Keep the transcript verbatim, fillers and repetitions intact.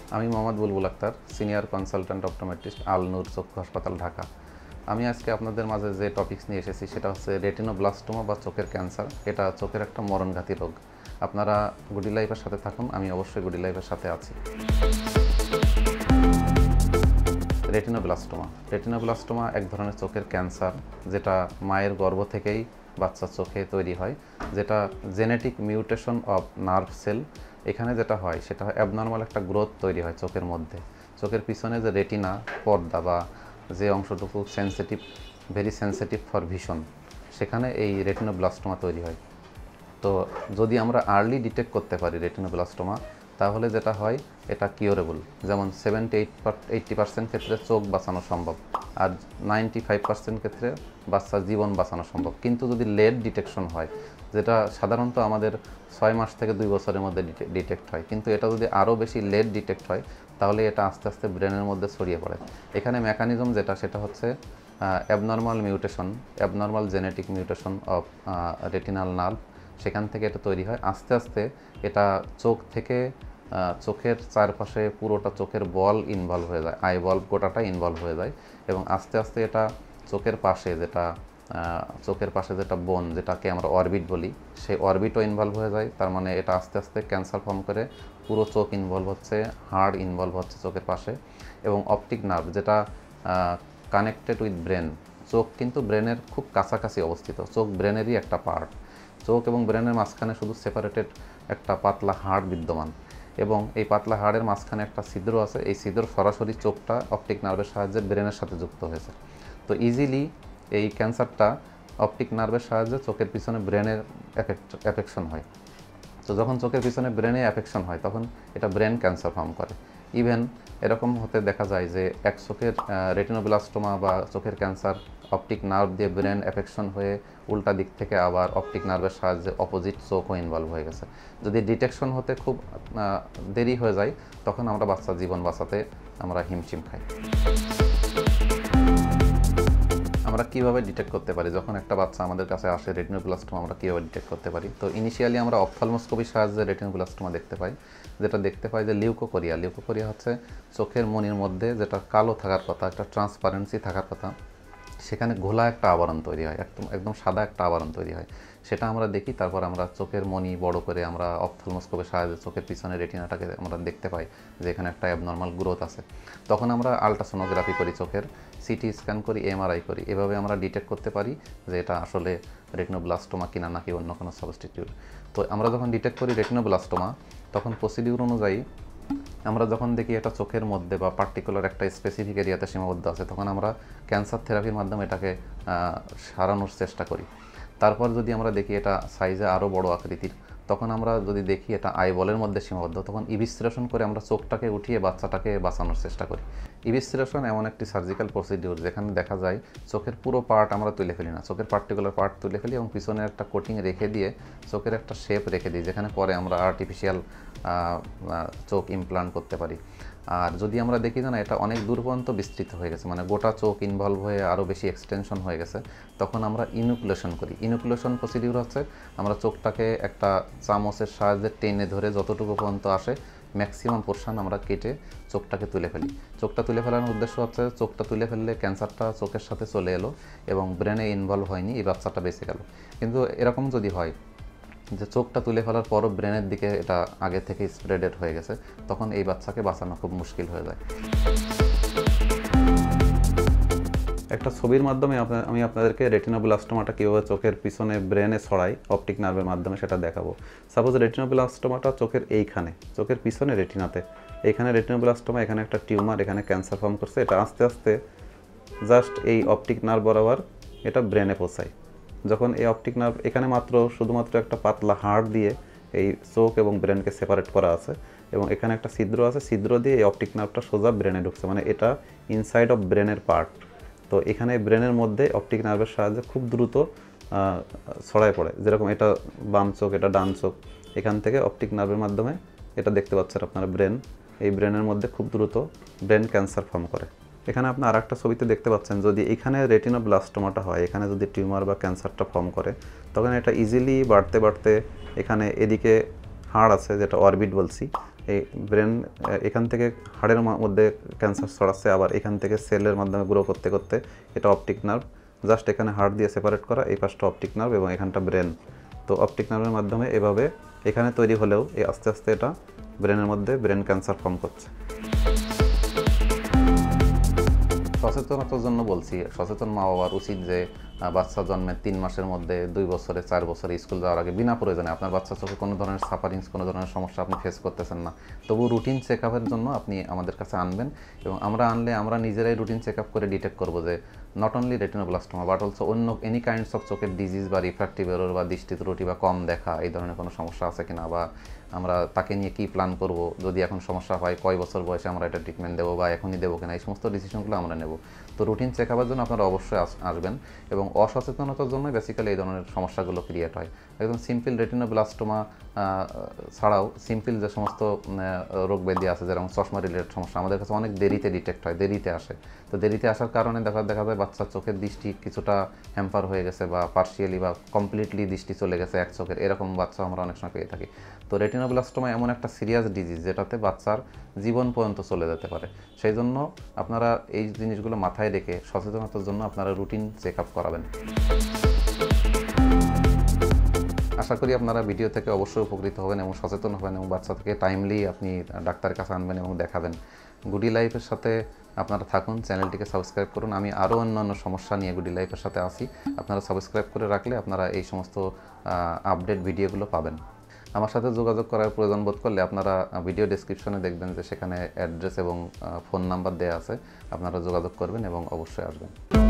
আমি Mohammad Bulbul Akter, senior consultant optometrist, Al Noor চক্ষু হাসপাতাল, ঢাকা। আমি আজকে আপনাদের মাঝে যে টপিকস নিয়ে এসেছি সেটা হচ্ছে রেটিনোব্লাস্টোমা বা চোখের ক্যান্সার। এটা চোখের একটা মরণঘাতী রোগ। আপনারা গুডি লাইফের সাথে থাকুন, আমি অবশ্যই গুডি লাইফের সাথে আছি। রেটিনোব্লাস্টোমা রেটিনোব্লাস্টোমা এক ধরনের চোখের ক্যান্সার, যেটা মায়ের গর্ভ থেকেই বাচ্চার চোখে তৈরি হয়, যেটা genetic mutation of nerve cell. এখানে যেটা হয় সেটা অ্যাবনর্মাল একটা গ্রোথ তৈরি হয় চোখের মধ্যে। চোখের পিছনে যে রেটিনা পর্দা বা যে অংশটুকু sensitive, very sensitive for vision, সেখানে এই রেটিনোব্লাস্টোমা তৈরি হয়। তো যদি আমরা আর্লি ডিটেক্ট করতে পারি রেটিনোব্লাস্টোমা, তাহলে যেটা হয় এটা কিওরেবল। যেমন সেভেন্টি এইট এইট্টি পার্সেন্ট ক্ষেত্রে চোখ বাঁচানো সম্ভব, আর নাইনটি ফাইভ পার্সেন্ট ক্ষেত্রে বাচ্চার জীবন বাঁচানো সম্ভব। কিন্তু যদি লেট ডিটেকশন হয়, যেটা সাধারণত আমাদের ছয় মাস থেকে দুই বছরের মধ্যে ডিটেক্ট হয়, কিন্তু এটা যদি আরও বেশি লেট ডিটেক্ট হয়, তাহলে এটা আস্তে আস্তে ব্রেনের মধ্যে ছড়িয়ে পড়ে। এখানে মেকানিজম যেটা সেটা হচ্ছে abnormal mutation, abnormal genetic mutation of retinal nerve. সেখান থেকে এটা তৈরি হয়। আস্তে আস্তে এটা চোখ থেকে চোখের চারপাশে পুরোটা চোখের বল ইনভলভ হয়ে যায়, আই বল গোটাটা ইনভলভ হয়ে যায়, এবং আস্তে আস্তে এটা চোখের পাশে যেটা চোখের পাশে যেটা বোন, যেটাকে আমরা অরবিট বলি, সেই অরবিটও ইনভলভ হয়ে যায়। তার মানে এটা আস্তে আস্তে ক্যান্সার ফর্ম করে পুরো চোখ ইনভলভ হচ্ছে, হাড় ইনভলভ হচ্ছে চোখের পাশে। এবং অপটিক নার্ভ যেটা কানেক্টেড উইথ ব্রেন, চোখ কিন্তু ব্রেনের খুব কাছাকাছি অবস্থিত, চোখ ব্রেনেরই একটা পার্ট। চোখ এবং ব্রেনের মাঝখানে শুধু সেপারেটেড একটা পাতলা হাড় বিদ্যমান, এবং এই পাতলা হাড়ের মাঝখানে একটা ছিদ্র আছে। এই ছিদ্র সরাসরি চোখটা অপটিক নার্ভের সাহায্যে ব্রেনের সাথে যুক্ত হয়েছে। তো ইজিলি এই ক্যান্সারটা অপটিক নার্ভের সাহায্যে চোখের পিছনে ব্রেনের অ্যাফেকশন হয়। তো যখন চোখের পিছনে ব্রেনে অ্যাফেকশন হয়, তখন এটা ব্রেন ক্যান্সার ফর্ম করে। ইভেন এরকম হতে দেখা যায় যে এক চোখের রেটিনোব্লাস্টোমা বা চোখের ক্যান্সার অপটিক নার্ভ দিয়ে ব্রেন অ্যাফেকশন হয়ে উল্টা দিক থেকে আবার অপটিক নার্ভের সাহায্যে অপোজিট চোখও ইনভলভ হয়ে গেছে। যদি ডিটেকশন হতে খুব দেরি হয়ে যায়, তখন আমরা বাচ্চার জীবন বাঁচাতে আমরা হিমশিম খাই। আমরা কীভাবে ডিটেক্ট করতে পারি যখন একটা বাচ্চা আমাদের কাছে আসে রেটিনোব্লাস্টোমা, আমরা কীভাবে ডিটেক্ট করতে পারি? তো ইনিশিয়ালি আমরা অপথলমোস্কোপির সাহায্যে রেটিনোব্লাস্টোমা দেখতে পাই। যেটা দেখতে পাই যে লিউকোকোরিয়া লিউকোকোরিয়া হচ্ছে চোখের মনির মধ্যে যেটা কালো থাকার কথা, একটা ট্রান্সপারেন্সি থাকার কথা, সেখানে ঘোলা একটা আবরণ তৈরি হয়, একদম একদম সাদা একটা আবরণ তৈরি হয়। সেটা আমরা দেখি। তারপর আমরা চোখের মনি বড় করে আমরা অপথলমোস্কোপের সাহায্যে চোখের পিছনে রেটিনাটাকে আমরা দেখতে পাই যে এখানে একটা অ্যাবনর্মাল গ্রোথ আছে। তখন আমরা আলট্রাসোনোগ্রাফি করি, চোখের সিটি স্ক্যান করি, এমআরআই করি। এভাবে আমরা ডিটেক্ট করতে পারি যে এটা আসলে রেটিনোব্লাস্টোমা কিনা নাকি অন্য কোনো সাবস্টিটিউট। তো আমরা যখন ডিটেক্ট করি রেটিনোব্লাস্টোমা, তখন প্রসিডিউর অনুযায়ী আমরা যখন দেখি এটা চোখের মধ্যে বা পার্টিকুলার একটা স্পেসিফিক এরিয়াতে সীমাবদ্ধ আছে, তখন আমরা ক্যান্সার থেরাপির মাধ্যমে এটাকে সারানোর চেষ্টা করি। তারপর যদি আমরা দেখি এটা সাইজে আরও বড় আকৃতির, তখন আমরা যদি দেখি এটা আইবলের মধ্যে সীমাবদ্ধ, তখন ইভিস্ট্রেশন করে আমরা চোখটাকে উঠিয়ে বাচ্চাটাকে বাঁচানোর চেষ্টা করি। ইভিস্ট্রেশন এমন একটি সার্জিক্যাল প্রসিডিউর যেখানে দেখা যায় চোখের পুরো পার্ট আমরা তুলে ফেলি না, চোখের পার্টিকুলার পার্ট তুলে ফেলি এবং পিছনে একটা কোটিং রেখে দিয়ে চোখের একটা শেপ রেখে দিই, যেখানে পরে আমরা আর্টিফিশিয়াল চোখ ইমপ্লান্ট করতে পারি। আর যদি আমরা দেখি যে না এটা অনেক দূর পর্যন্ত বিস্তৃত হয়ে গেছে, মানে গোটা চোখ ইনভলভ হয়ে আরও বেশি এক্সটেনশন হয়ে গেছে, তখন আমরা ইনুকুলেশন করি। ইনুকুলেশন প্রসিডিউর হচ্ছে আমরা চোখটাকে একটা চামচের সাহায্যে টেনে ধরে যতটুকু পর্যন্ত আসে ম্যাক্সিমাম পোর্শন আমরা কেটে চোখটাকে তুলে ফেলি। চোখটা তুলে ফেলার উদ্দেশ্য হচ্ছে চোখটা তুলে ফেললে ক্যান্সারটা চোখের সাথে চলে এলো এবং ব্রেনে ইনভলভ হয়নি, এই বাচ্চাটা বেঁচে গেল। কিন্তু এরকম যদি হয় যে চোখটা তুলে ফেলার পরও ব্রেনের দিকে এটা আগে থেকে স্প্রেডেড হয়ে গেছে, তখন এই বাচ্চাকে বাঁচানো খুব মুশকিল হয়ে যায়। একটা ছবির মাধ্যমে আমি আপনাদেরকে রেটিনোব্লাস্টোমাটা কীভাবে চোখের পিছনে ব্রেনে ছড়াই অপটিক নার্ভের মাধ্যমে সেটা দেখাবো। সাপোজ রেটিনোব্লাস্টোমাটা চোখের এইখানে, চোখের পিছনে রেটিনাতে, এইখানে রেটিনোব্লাস্টোমা, এখানে একটা টিউমার, এখানে ক্যান্সার ফর্ম করছে। এটা আস্তে আস্তে জাস্ট এই অপটিক নার্ভ বরাবর এটা ব্রেনে পৌঁছায়। যখন এই অপটিক নার্ভ এখানে মাত্র শুধুমাত্র একটা পাতলা হাড় দিয়ে এই চোখ এবং ব্রেনকে সেপারেট করা আছে, এবং এখানে একটা ছিদ্র আছে, ছিদ্র দিয়ে এই অপটিক নার্ভটা সোজা ব্রেনে ঢুকছে, মানে এটা ইনসাইড অফ ব্রেনের পার্ট। তো এখানে ব্রেনের মধ্যে অপটিক নার্ভের সাহায্যে খুব দ্রুত ছড়ায় পড়ে। যেরকম এটা বাম চোখ, এটা ডান চোখ, এখান থেকে অপটিক নার্ভের মাধ্যমে এটা দেখতে পাচ্ছেন আপনারা ব্রেন, এই ব্রেনের মধ্যে খুব দ্রুত ব্রেন ক্যান্সার ফর্ম করে। এখানে আপনি আর একটা ছবিতে দেখতে পাচ্ছেন, যদি এখানে রেটিনোব্লাস্টোমাটা হয়, এখানে যদি টিউমার বা ক্যান্সারটা ফর্ম করে, তখন এটা ইজিলি বাড়তে বাড়তে এখানে এদিকে হাড় আছে যেটা অরবিট বলছি, এই ব্রেন এখান থেকে হাড়ের মধ্যে ক্যান্সার ছড়াচ্ছে, আবার এখান থেকে সেলের মাধ্যমে গ্রো করতে করতে এটা অপটিক নার্ভ, জাস্ট এখানে হাড় দিয়ে সেপারেট করা, এই পাশটা অপটিক নার্ভ এবং এখানটা ব্রেন। তো অপটিক নার্ভের মাধ্যমে এভাবে এখানে তৈরি হলেও এই আস্তে আস্তে এটা ব্রেনের মধ্যে ব্রেন ক্যান্সার ফর্ম করছে। সচেতনতার জন্য বলছি, সচেতন মা বাবার উচিত যে বাচ্চা জন্মের তিন মাসের মধ্যে, দুই বছরে, চার বছরে স্কুল যাওয়ার আগে বিনা প্রয়োজনে আপনার বাচ্চা চোখে কোনো ধরনের সাফারিংস, কোনো ধরনের সমস্যা আপনি ফেস করতেছেন না, তবু রুটিন চেক আপের জন্য আপনি আমাদের কাছে আনবেন, এবং আমরা আনলে আমরা নিজেরাই রুটিন চেক আপ করে ডিটেক্ট করবো যে not only retinoblastoma but also অন্য এনি কাইন্ডস অফ চোখের ডিজিজ বা রিফ্র্যাক্টিভ এরর বা দৃষ্টি ত্রুটি বা কম দেখা এই ধরনের কোনো সমস্যা আছে কিনা, বা আমরা তাকে নিয়ে কী প্ল্যান করব, যদি এখন সমস্যা হয় কয় বছর বয়সে আমরা এটা ট্রিটমেন্ট দেবো বা এখনই দেবো কিনা, এই সমস্ত ডিসিশনগুলো আমরা নেব। তো রুটিন চেক আপের জন্য আপনারা অবশ্যই আসবেন, এবং অসচেতনতার জন্য বেসিক্যালি এই ধরনের সমস্যাগুলো ক্রিয়েট হয়। একদম সিম্পল রেটিনোব্লাস্টোমা ছাড়াও সিম্পল যে সমস্ত রোগ ব্যাধি আছে, যেরকম চশমা রিলেটেড সমস্যা আমাদের কাছে অনেক দেরিতে ডিটেক্ট হয়, দেরিতে আসে। তো দেরিতে আসার কারণে দেখা দেখা যায় বাচ্চার চোখের দৃষ্টি কিছুটা হ্যাম্পার হয়ে গেছে বা পার্শিয়ালি বা কমপ্লিটলি দৃষ্টি চলে গেছে এক চোখের, এরকম বাচ্চা আমরা অনেক সময় পেয়ে থাকি। তো রেটিনোব্লাস্টোমা এমন একটা সিরিয়াস ডিজিজ যেটাতে বাচ্চার জীবন পর্যন্ত চলে যেতে পারে। সেই জন্য আপনারা এই জিনিসগুলো মাথায় রেখে সচেতনতার জন্য আপনারা রুটিন চেক আপ করাবেন। আশা করি আপনারা ভিডিও থেকে অবশ্যই উপকৃত হবেন এবং সচেতন হবেন, এবং বাচ্চা থেকে টাইমলি আপনি ডাক্তারের কাছে আনবেন এবং দেখাবেন। গুডি লাইফের সাথে আপনারা থাকুন, চ্যানেলটিকে সাবস্ক্রাইব করুন। আমি আরও অন্যান্য সমস্যা নিয়ে গুডি লাইফের সাথে আসি, আপনারা সাবস্ক্রাইব করে রাখলে আপনারা এই সমস্ত আপডেট ভিডিওগুলো পাবেন। আমার সাথে যোগাযোগ করার প্রয়োজন বোধ করলে আপনারা ভিডিও ডেসক্রিপশনে দেখবেন যে সেখানে অ্যাড্রেস এবং ফোন নাম্বার দেওয়া আছে, আপনারা যোগাযোগ করবেন এবং অবশ্যই আসবেন।